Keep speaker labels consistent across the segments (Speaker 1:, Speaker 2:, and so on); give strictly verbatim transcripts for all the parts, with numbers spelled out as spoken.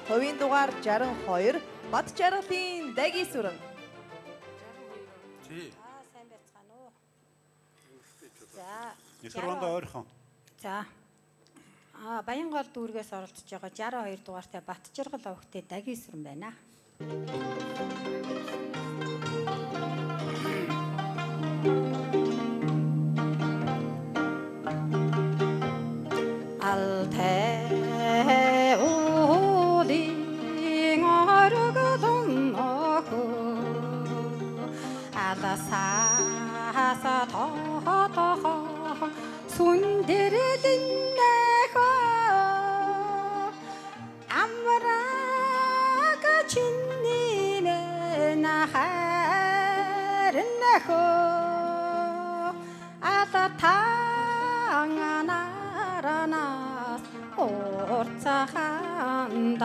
Speaker 1: хувийн дугаар жарган хоёр Бат жаргалын Даги сүрэн.
Speaker 2: Тий.
Speaker 3: Аа сайн байцгаана уу. За.
Speaker 2: Микрофонд ойрхон.
Speaker 3: За. Аа Баянгол дүүргээс оролцож байгаа шестьдесят two дугаартай Бат жаргал овогтой Даги сүрэн байна. Алтай улин оргодон охо аласаса тохо сүндэрэлэн нэхо амрага чиннинэ нахарэн нэхо алатанганарана орцаханда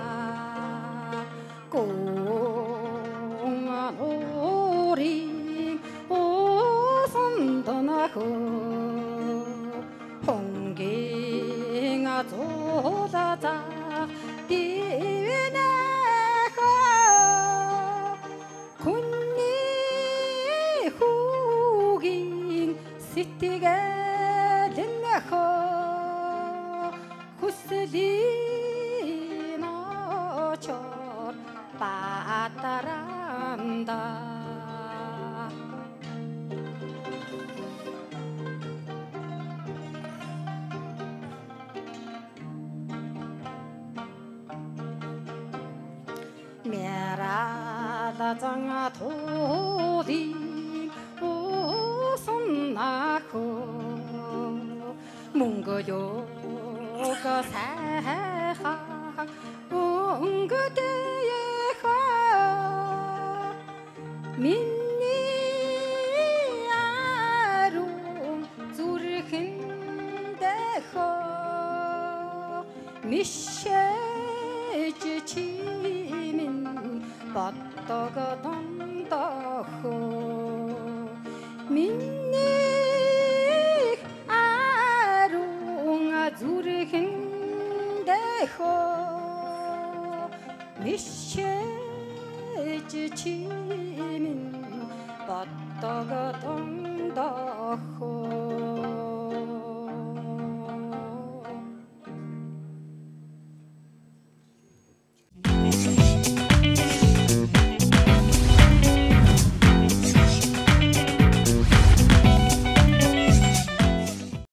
Speaker 3: 공안오리 오선도나호 홍갱아 조다자 디위나호 군니 후긴 시티가 된나호 후슬리노초 빠따란다 메라다 장아 도디 오선나고 뭉거요가 사하 웅그대예하 민니아룸 주르힌데호 미셰지치민 버터가